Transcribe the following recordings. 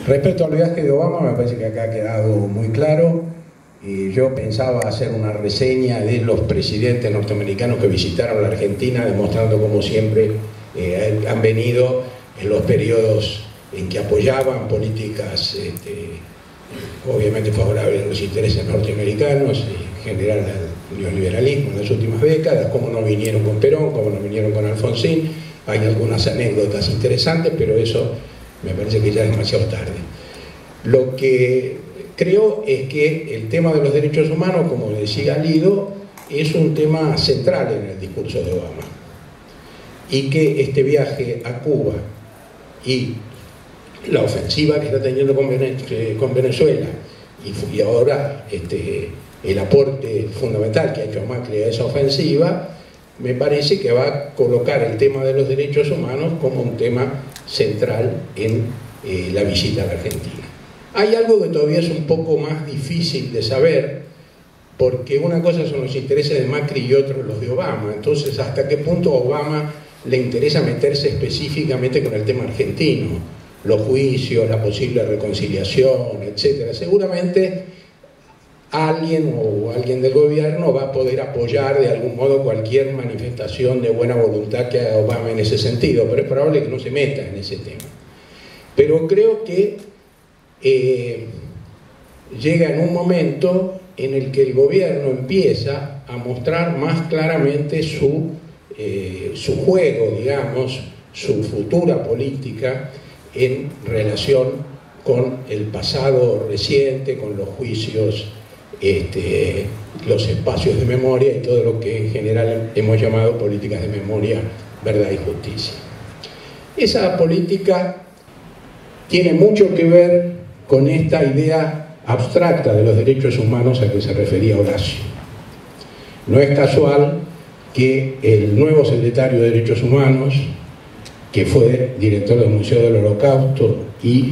Respecto al viaje de Obama, me parece que acá ha quedado muy claro. Yo pensaba hacer una reseña de los presidentes norteamericanos que visitaron la Argentina, demostrando cómo siempre han venido en los periodos en que apoyaban políticas obviamente favorables a los intereses norteamericanos, en general al neoliberalismo en las últimas décadas, cómo no vinieron con Perón, cómo no vinieron con Alfonsín. Hay algunas anécdotas interesantes, pero eso me parece que ya es demasiado tarde. Lo que creo es que el tema de los derechos humanos, como decía Lido, es un tema central en el discurso de Obama. Y que este viaje a Cuba y la ofensiva que está teniendo con Venezuela y ahora el aporte fundamental que ha hecho Macri a esa ofensiva, me parece que va a colocar el tema de los derechos humanos como un tema central en la visita a la Argentina. Hay algo que todavía es un poco más difícil de saber, porque una cosa son los intereses de Macri y otros los de Obama. Entonces, ¿hasta qué punto a Obama le interesa meterse específicamente con el tema argentino? Los juicios, la posible reconciliación, etc. Seguramente alguien del gobierno va a poder apoyar de algún modo cualquier manifestación de buena voluntad que haga Obama en ese sentido, pero es probable que no se meta en ese tema. Pero creo que llega en un momento en el que el gobierno empieza a mostrar más claramente su juego, digamos, su futura política en relación con el pasado reciente, con los juicios, los espacios de memoria y todo lo que en general hemos llamado políticas de memoria, verdad y justicia. Esa política tiene mucho que ver con esta idea abstracta de los derechos humanos a que se refería Horacio. No es casual que el nuevo secretario de Derechos Humanos, que fue director del Museo del Holocausto y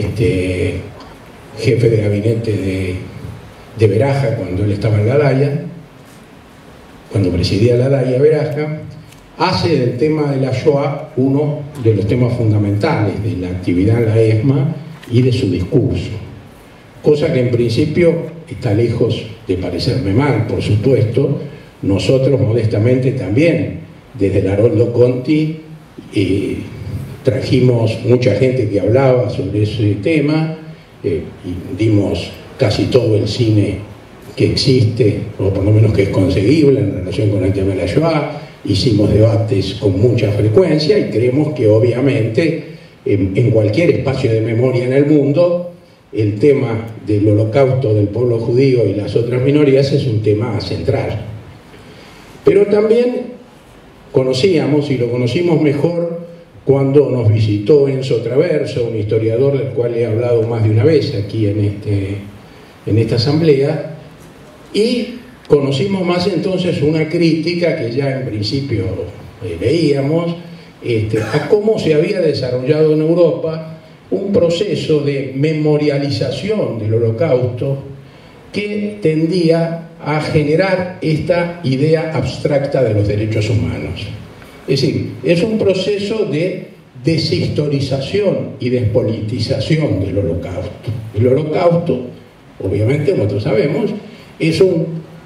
jefe de gabinete de Beraja cuando él estaba en la DAIA, cuando presidía la DAIA Beraja, hace del tema de la Shoah uno de los temas fundamentales de la actividad en la ESMA y de su discurso, cosa que en principio está lejos de parecerme mal, por supuesto. Nosotros modestamente también, desde el Haroldo Conti, trajimos mucha gente que hablaba sobre ese tema, y dimos casi todo el cine que existe, o por lo menos que es conseguible en relación con el tema de la Shoah. Hicimos debates con mucha frecuencia y creemos que obviamente en cualquier espacio de memoria en el mundo el tema del holocausto del pueblo judío y las otras minorías es un tema central. Pero también conocíamos, y lo conocimos mejor cuando nos visitó Enzo Traverso, un historiador del cual he hablado más de una vez aquí en esta asamblea, y conocimos más entonces una crítica que ya en principio veíamos a cómo se había desarrollado en Europa un proceso de memorialización del Holocausto que tendía a generar esta idea abstracta de los derechos humanos. Es decir, es un proceso de deshistorización y despolitización del Holocausto. El Holocausto, obviamente nosotros sabemos, es un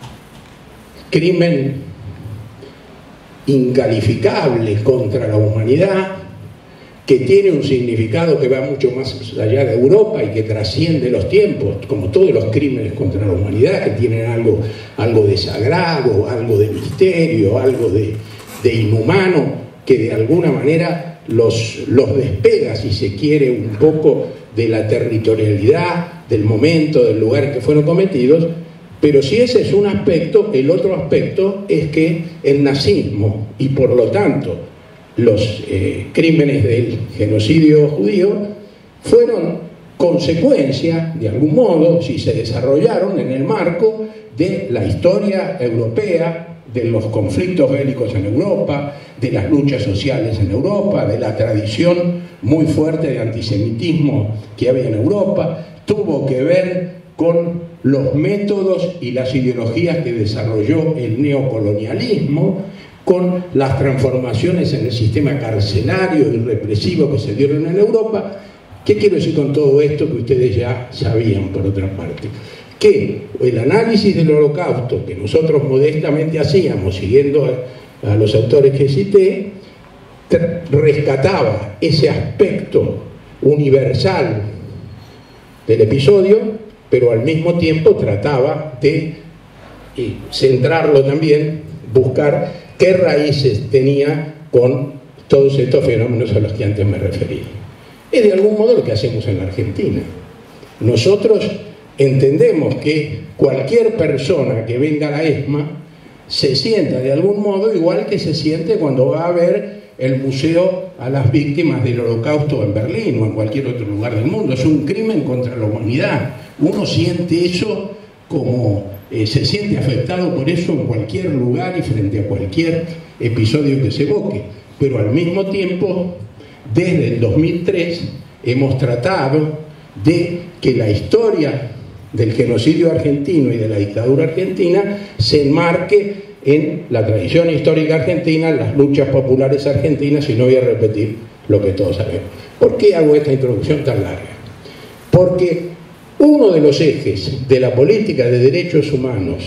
crimen incalificable contra la humanidad, que tiene un significado que va mucho más allá de Europa y que trasciende los tiempos, como todos los crímenes contra la humanidad, que tienen algo de sagrado, algo de misterio, algo de inhumano, que de alguna manera los despega, si se quiere, un poco de la territorialidad, del momento, del lugar en que fueron cometidos. Pero si ese es un aspecto, el otro aspecto es que el nazismo y por lo tanto los crímenes del genocidio judío fueron consecuencia, de algún modo, si se desarrollaron en el marco de la historia europea, de los conflictos bélicos en Europa, de las luchas sociales en Europa, de la tradición muy fuerte de antisemitismo que había en Europa. Tuvo que ver con los métodos y las ideologías que desarrolló el neocolonialismo, con las transformaciones en el sistema carcelario y represivo que se dieron en Europa, ¿Qué quiero decir con todo esto que ustedes ya sabían por otra parte? Que el análisis del Holocausto que nosotros modestamente hacíamos, siguiendo a los autores que cité, rescataba ese aspecto universal del episodio, pero al mismo tiempo trataba de centrarlo también, buscar qué raíces tenía con todos estos fenómenos a los que antes me referí. Es de algún modo lo que hacemos en la Argentina. Nosotros entendemos que cualquier persona que venga a la ESMA se sienta de algún modo igual que se siente cuando va a ver el museo a las víctimas del Holocausto en Berlín o en cualquier otro lugar del mundo. Es un crimen contra la humanidad. Uno siente eso como se siente afectado por eso en cualquier lugar y frente a cualquier episodio que se evoque. Pero al mismo tiempo, desde el 2003 hemos tratado de que la historia del genocidio argentino y de la dictadura argentina se enmarque en la tradición histórica argentina, en las luchas populares argentinas, y no voy a repetir lo que todos sabemos. ¿Por qué hago esta introducción tan larga? Porque uno de los ejes de la política de derechos humanos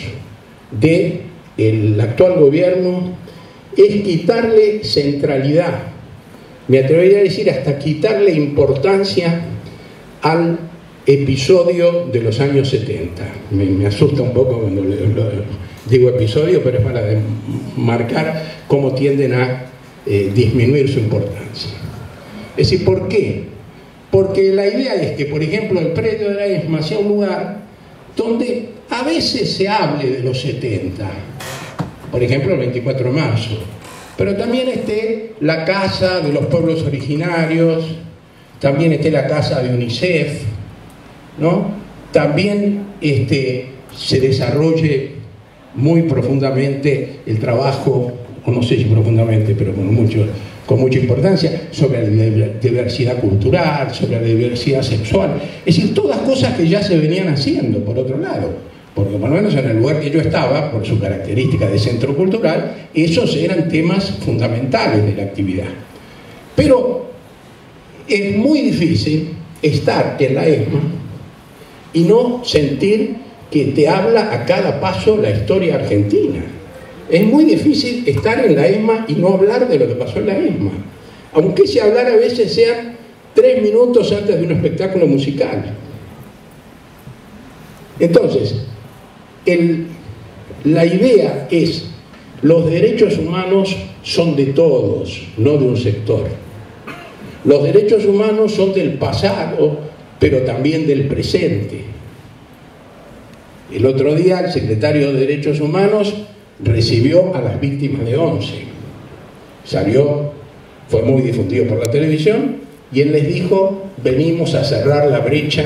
del actual gobierno es quitarle centralidad, me atrevería a decir hasta quitarle importancia al episodio de los años 70. Me asusta un poco cuando digo episodio, pero es para marcar cómo tienden a disminuir su importancia. Es decir, ¿por qué? Porque la idea es que, por ejemplo, el predio de la ESMA sea un lugar donde a veces se hable de los 70, por ejemplo el 24 de marzo, pero también esté la casa de los pueblos originarios, también esté la casa de UNICEF, ¿no? También se desarrolle muy profundamente el trabajo, o no sé si profundamente, pero con mucha importancia, sobre la diversidad cultural, sobre la diversidad sexual. Es decir, todas cosas que ya se venían haciendo, por otro lado. Porque por lo menos en el lugar que yo estaba, por su característica de centro cultural, esos eran temas fundamentales de la actividad. Pero es muy difícil estar en la ESMA y no sentir que te habla a cada paso la historia argentina. Es muy difícil estar en la ESMA y no hablar de lo que pasó en la ESMA, aunque ese hablar a veces sean 3 minutos antes de un espectáculo musical. Entonces, la idea es: los derechos humanos son de todos, no de un sector. Los derechos humanos son del pasado, pero también del presente. El otro día el secretario de Derechos Humanos recibió a las víctimas de 11. Fue muy difundido por la televisión, y él les dijo: venimos a cerrar la brecha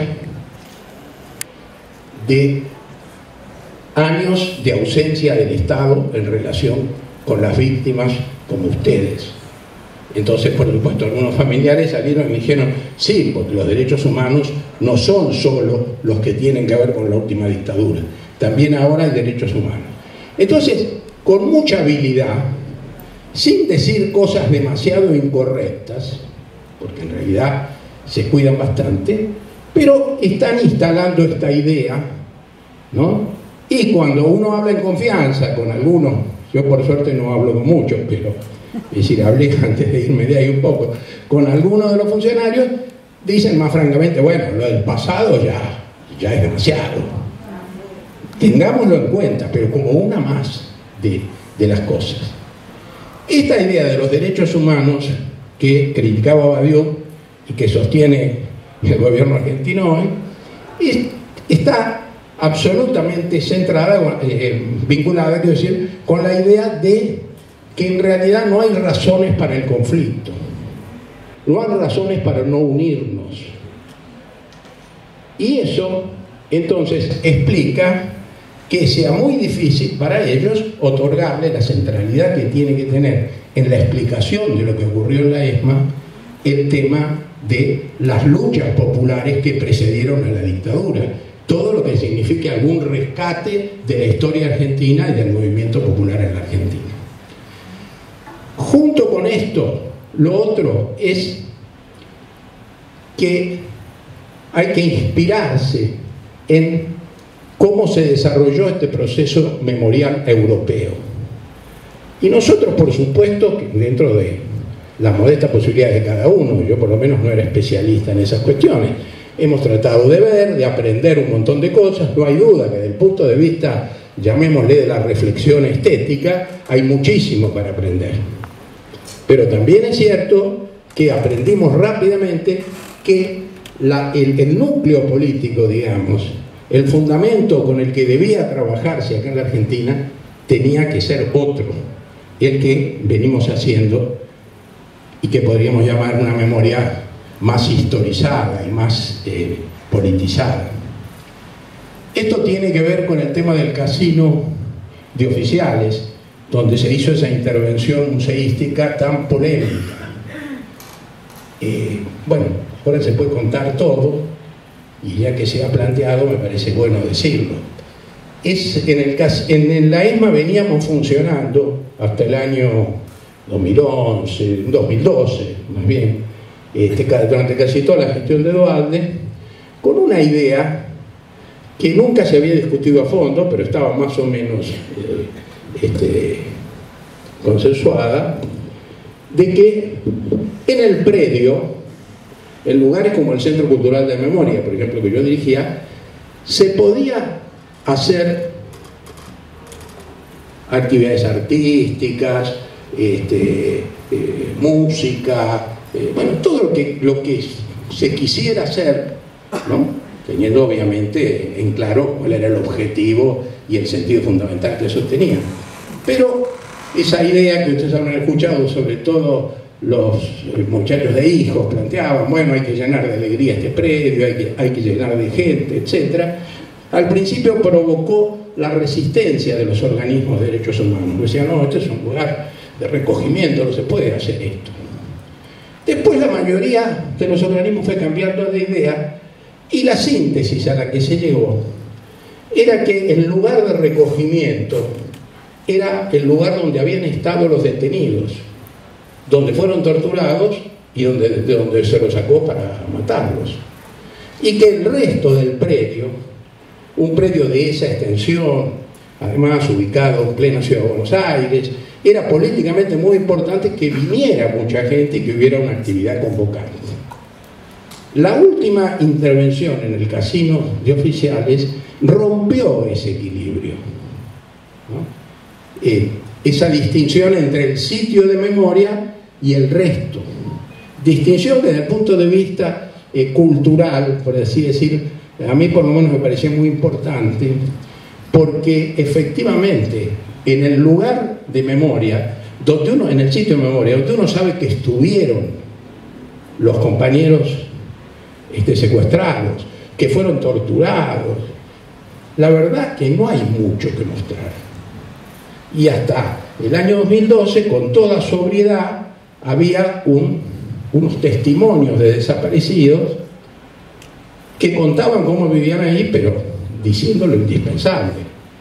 de años de ausencia del Estado en relación con las víctimas como ustedes. Entonces, por supuesto, algunos familiares salieron y dijeron: sí, porque los derechos humanos no son solo los que tienen que ver con la última dictadura, también ahora hay derechos humanos. Entonces, con mucha habilidad, sin decir cosas demasiado incorrectas, porque en realidad se cuidan bastante, pero están instalando esta idea, ¿no? Y cuando uno habla en confianza con algunos, yo por suerte no hablo con muchos, pero es decir, hablé antes de irme de ahí un poco, con algunos de los funcionarios, dicen más francamente: bueno, lo del pasado ya es demasiado. Tengámoslo en cuenta, pero como una más de las cosas. Esta idea de los derechos humanos que criticaba Badiou y que sostiene el gobierno argentino hoy, está absolutamente centrada, vinculada, quiero decir, con la idea de que en realidad no hay razones para el conflicto, no hay razones para no unirnos. Y eso, entonces, explica que sea muy difícil para ellos otorgarle la centralidad que tiene que tener en la explicación de lo que ocurrió en la ESMA el tema de las luchas populares que precedieron a la dictadura, todo lo que signifique algún rescate de la historia argentina y del movimiento popular en la Argentina. Junto con esto, lo otro es que hay que inspirarse en cómo se desarrolló este proceso memorial europeo. Y nosotros, por supuesto, que dentro de las modestas posibilidades de cada uno, yo por lo menos no era especialista en esas cuestiones, hemos tratado de ver, de aprender un montón de cosas. No hay duda que desde el punto de vista, llamémosle, de la reflexión estética, hay muchísimo para aprender. Pero también es cierto que aprendimos rápidamente que el núcleo político, digamos, el fundamento con el que debía trabajarse acá en la Argentina, tenía que ser otro, el que venimos haciendo y que podríamos llamar una memoria más historizada y más politizada. Esto tiene que ver con el tema del casino de oficiales, donde se hizo esa intervención museística tan polémica. Bueno, ahora se puede contar todo, y ya que se ha planteado, me parece bueno decirlo. En la ESMA veníamos funcionando hasta el año 2011, 2012, más bien, durante casi toda la gestión de Duhalde, con una idea que nunca se había discutido a fondo, pero estaba más o menos consensuada, de que en el predio, en lugares como el Centro Cultural de Memoria, por ejemplo, que yo dirigía, se podía hacer actividades artísticas, música, bueno, todo lo que se quisiera hacer, ¿no? Teniendo obviamente en claro cuál era el objetivo y el sentido fundamental que sostenía. Pero esa idea que ustedes habrán escuchado, sobre todo los muchachos de hijos planteaban, bueno, hay que llenar de alegría este predio, hay que llenar de gente, etc. Al principio provocó la resistencia de los organismos de derechos humanos. Decían, no, este es un lugar de recogimiento, no se puede hacer esto. Después la mayoría de los organismos fue cambiando de idea, y la síntesis a la que se llegó era que el lugar de recogimiento era el lugar donde habían estado los detenidos, donde fueron torturados y de donde se los sacó para matarlos. Y que el resto del predio, un predio de esa extensión, además ubicado en plena ciudad de Buenos Aires, era políticamente muy importante que viniera mucha gente y que hubiera una actividad convocante. La última intervención en el casino de oficiales rompió ese equilibrio, ¿no? Esa distinción entre el sitio de memoria y el resto. Distinción desde el punto de vista cultural, por así decir, a mí por lo menos me parecía muy importante, porque efectivamente en el lugar de memoria, en el sitio de memoria, donde uno sabe que estuvieron los compañeros secuestrados, que fueron torturados, la verdad que no hay mucho que mostrar. Y hasta el año 2012, con toda sobriedad, había unos testimonios de desaparecidos que contaban cómo vivían ahí, pero diciendo lo indispensable.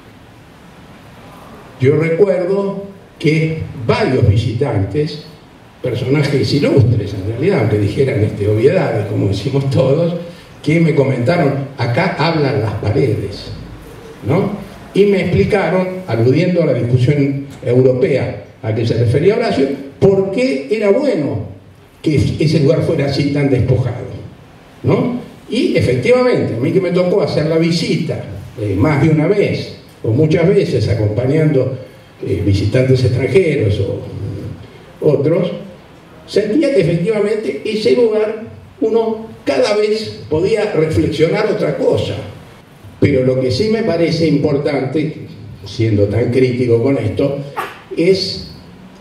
Yo recuerdo que varios visitantes, personajes ilustres en realidad, aunque dijeran obviedades, como decimos todos, que me comentaron, acá hablan las paredes, ¿no? Y me explicaron, aludiendo a la discusión europea a que se refería Horacio, por qué era bueno que ese lugar fuera así tan despojado, ¿no? Y efectivamente, a mí que me tocó hacer la visita más de una vez, o muchas veces acompañando visitantes extranjeros o otros, sentía que efectivamente ese lugar uno cada vez podía reflexionar otra cosa. Pero lo que sí me parece importante, siendo tan crítico con esto, es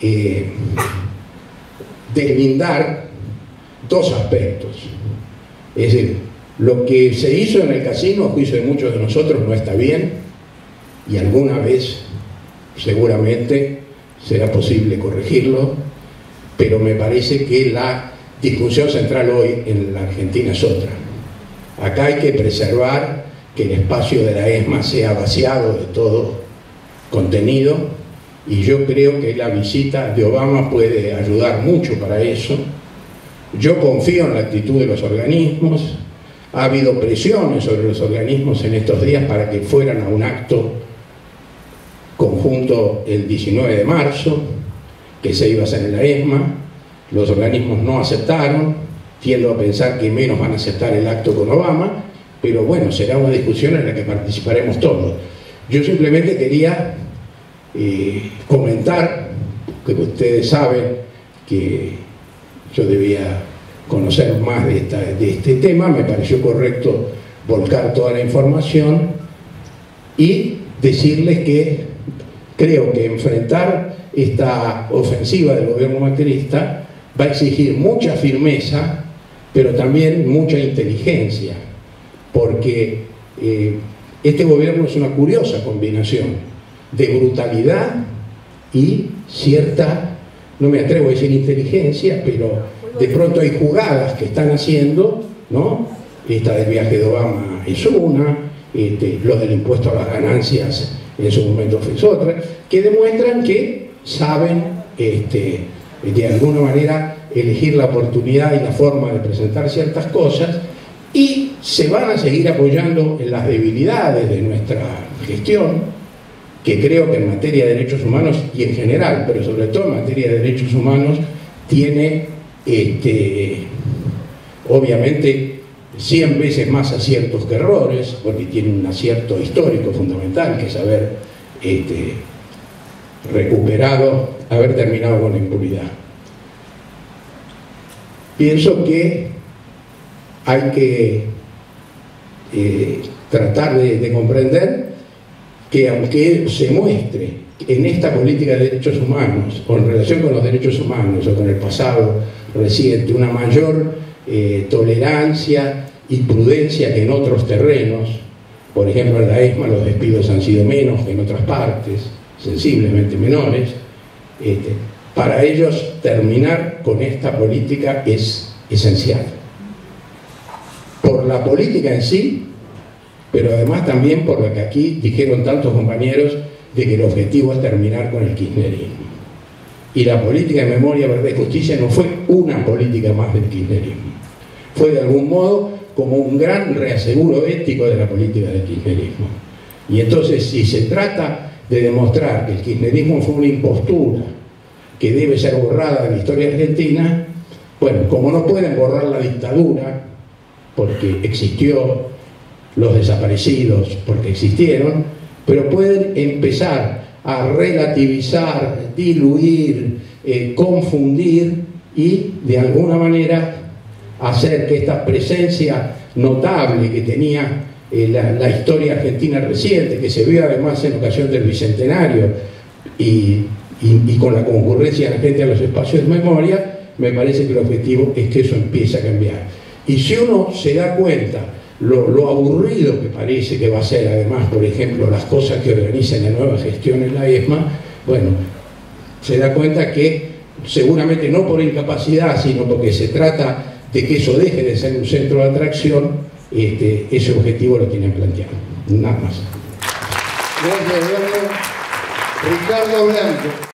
deslindar dos aspectos. Es decir, lo que se hizo en el casino, a juicio de muchos de nosotros, no está bien, y alguna vez seguramente será posible corregirlo, pero me parece que la discusión central hoy en la Argentina es otra. Acá hay que preservar que el espacio de la ESMA sea vaciado de todo contenido, y yo creo que la visita de Obama puede ayudar mucho para eso, Yo confío en la actitud de los organismos. Ha habido presiones sobre los organismos en estos días para que fueran a un acto conjunto el 19 de marzo, que se iba a hacer en la ESMA. Los organismos no aceptaron. Tiendo a pensar que menos van a aceptar el acto con Obama, pero bueno, será una discusión en la que participaremos todos. Yo simplemente quería comentar, que ustedes saben que yo debía conocer más de este tema, me pareció correcto volcar toda la información y decirles que creo que enfrentar esta ofensiva del gobierno macrista va a exigir mucha firmeza, pero también mucha inteligencia, porque este gobierno es una curiosa combinación de brutalidad y cierta, no me atrevo a decir inteligencia, pero de pronto hay jugadas que están haciendo, ¿no? Esta del viaje de Obama es una, lo del impuesto a las ganancias en su momento es otra, que demuestran que saben de alguna manera elegir la oportunidad y la forma de presentar ciertas cosas, y se van a seguir apoyando en las debilidades de nuestra gestión, que creo que en materia de derechos humanos y en general, pero sobre todo en materia de derechos humanos, tiene obviamente 100 veces más aciertos que errores, porque tiene un acierto histórico fundamental, que es haber haber terminado con la impunidad. Pienso que hay que tratar de comprender que aunque se muestre en esta política de derechos humanos, o en relación con los derechos humanos, o con el pasado reciente, una mayor tolerancia y prudencia que en otros terrenos, por ejemplo en la ESMA los despidos han sido menos que en otras partes, sensiblemente menores, para ellos terminar con esta política es esencial. Por la política en sí, pero además también por lo que aquí dijeron tantos compañeros, de que el objetivo es terminar con el kirchnerismo. Y la política de memoria, verdad y justicia no fue una política más del kirchnerismo. Fue de algún modo como un gran reaseguro ético de la política del kirchnerismo. Y entonces, si se trata de demostrar que el kirchnerismo fue una impostura que debe ser borrada de la historia argentina, bueno, como no pueden borrar la dictadura, porque existió, los desaparecidos, porque existieron, pero pueden empezar a relativizar, diluir, confundir y de alguna manera hacer que esta presencia notable que tenía la historia argentina reciente, que se vio además en ocasión del Bicentenario y con la concurrencia de la gente a los espacios de memoria, me parece que el objetivo es que eso empiece a cambiar. Y si uno se da cuenta lo aburrido que parece que va a ser, además, por ejemplo, las cosas que organizan la nueva gestión en la ESMA, bueno, se da cuenta que seguramente no por incapacidad, sino porque se trata de que eso deje de ser un centro de atracción, ese objetivo lo tienen planteado. Nada más. Gracias, Eduardo. Ricardo Blanco.